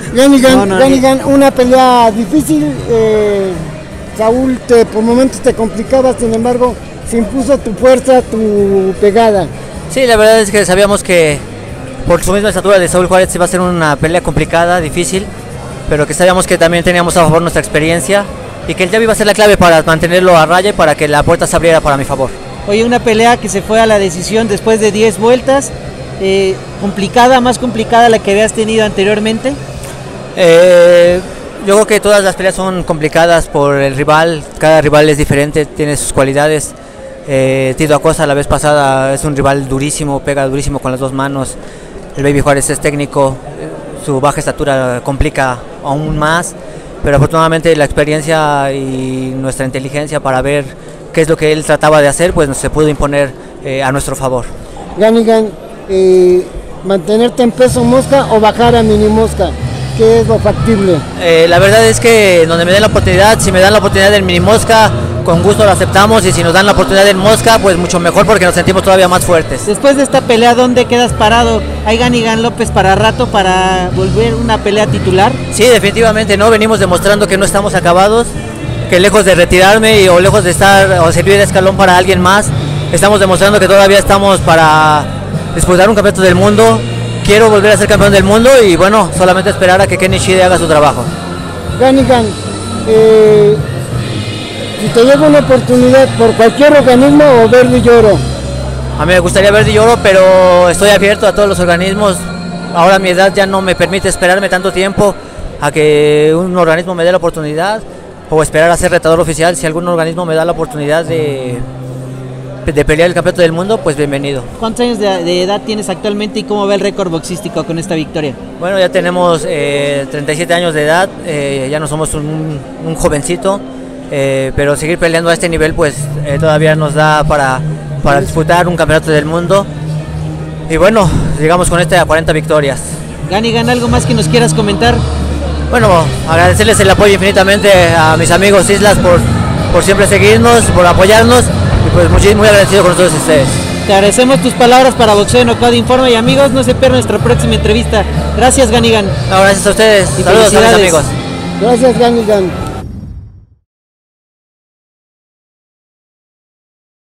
Ganigan, una pelea difícil, Saúl por momentos te complicaba, sin embargo se impuso tu fuerza, tu pegada. Sí, la verdad es que sabíamos que por su misma estatura de Saúl Juárez iba a ser una pelea complicada, difícil, pero que sabíamos que también teníamos a favor nuestra experiencia y que el jab iba a ser la clave para mantenerlo a raya y para que la puerta se abriera para mi favor. Oye, una pelea que se fue a la decisión después de 10 vueltas, complicada, más complicada la que habías tenido anteriormente. Yo creo que todas las peleas son complicadas por el rival, cada rival es diferente, tiene sus cualidades. Tito Acosta la vez pasada es un rival durísimo, pega durísimo con las dos manos. El Baby Juárez es técnico, su baja estatura complica aún más, pero afortunadamente la experiencia y nuestra inteligencia para ver qué es lo que él trataba de hacer, pues se pudo imponer a nuestro favor. Ganigan, mantenerte en peso mosca o bajar a mini mosca, ¿qué es lo factible? La verdad es que donde me den la oportunidad, si me dan la oportunidad del mini mosca, con gusto lo aceptamos, y si nos dan la oportunidad del mosca, pues mucho mejor porque nos sentimos todavía más fuertes. Después de esta pelea, ¿dónde quedas parado? ¿Hay Ganigan López para rato para volver una pelea titular? Sí, definitivamente no, venimos demostrando que no estamos acabados, que lejos de retirarme o lejos de estar o servir de escalón para alguien más, estamos demostrando que todavía estamos para disputar un campeonato del mundo. Quiero volver a ser campeón del mundo y bueno, solamente esperar a que Kenny Shide haga su trabajo. Ganigan, si te llega una oportunidad por cualquier organismo o Verde y Oro. A mí me gustaría Verde y Oro, pero estoy abierto a todos los organismos. Ahora mi edad ya no me permite esperarme tanto tiempo a que un organismo me dé la oportunidad o esperar a ser retador oficial. Si algún organismo me da la oportunidad de pelear el campeonato del mundo, pues bienvenido. ¿Cuántos años de edad tienes actualmente y cómo va el récord boxístico con esta victoria? Bueno, ya tenemos 37 años de edad, ya no somos un jovencito, pero seguir peleando a este nivel pues todavía nos da para disputar un campeonato del mundo. Y bueno, llegamos con a 40 victorias. Ganigan, ¿algo más que nos quieras comentar? Bueno, agradecerles el apoyo infinitamente a mis amigos Islas por siempre seguirnos, por apoyarnos. Y pues muy agradecido con todos ustedes. Te agradecemos tus palabras para Boxeo Knockout Informa y amigos, no se pierdan nuestra próxima entrevista. Gracias, Ganigan. No, gracias a ustedes. Saludos a mis amigos. Gracias, Ganigan.